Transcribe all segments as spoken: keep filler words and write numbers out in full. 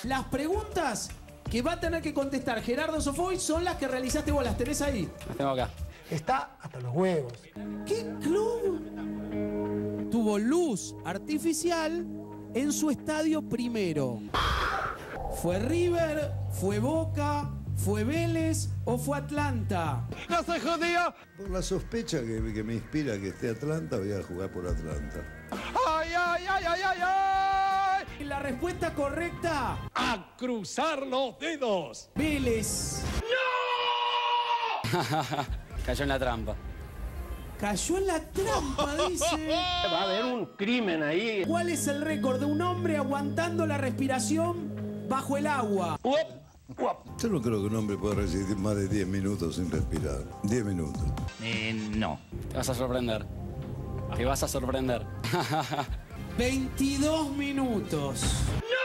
Las preguntas que va a tener que contestar Gerardo Sofovich son las que realizaste vos. ¿Las tenés ahí? Las tengo acá. Está hasta los huevos. ¿Qué club tuvo luz artificial en su estadio primero? ¿Fue River? ¿Fue Boca? ¿Fue Vélez o fue Atlanta? ¡No soy judío! Por la sospecha que, que me inspira que esté Atlanta, voy a jugar por Atlanta. ¡Ay, ay, ay, ay, ay, ay! La respuesta correcta... ¡A cruzar los dedos! Vélez. ¡No! Cayó en la trampa. Cayó en la trampa, dice. Va a haber un crimen ahí. ¿Cuál es el récord de un hombre aguantando la respiración bajo el agua? Yo no creo que un hombre pueda resistir más de diez minutos sin respirar. diez minutos. Eh, no. Te vas a sorprender. Te vas a sorprender. veintidós minutos. ¡No!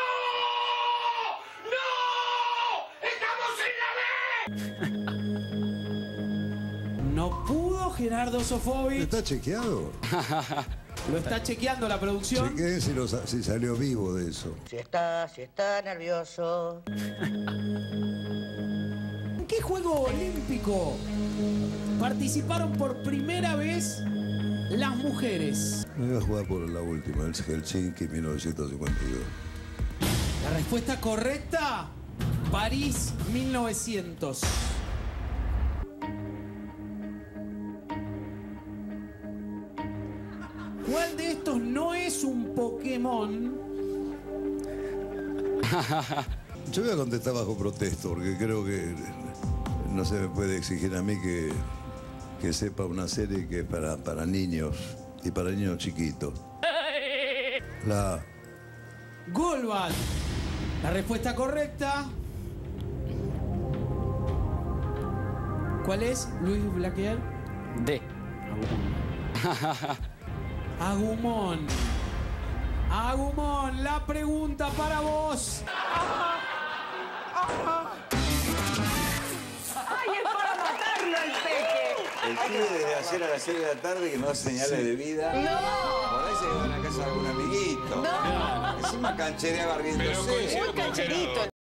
¡No! ¡Estamos en la B! No pudo Gerardo Sofovich. ¿Está chequeado? Lo está chequeando la producción. Chequeen si, lo, si salió vivo de eso. Si está, si está nervioso. ¿En qué juego olímpico participaron por primera vez las mujeres? Me iba a jugar por la última, el Helsinki mil novecientos cincuenta y dos. La respuesta correcta, París mil novecientos. ¿Cuál de estos no es un Pokémon? Yo voy a contestar bajo protesto, porque creo que no se me puede exigir a mí que, que sepa una serie que es para, para niños y para niños chiquitos. La A. Golbat. La respuesta correcta. ¿Cuál es, Luis Blaquier? D. Agumon. Agumon, la pregunta para vos. ¡Ay, es para matarlo el peque! El pibe desde ayer a las seis de la tarde que no hace señales de vida. ¡No! Por ahí se va a la casa de algún amiguito. ¡No! Encima canchereaba riéndose. Muy cancherito.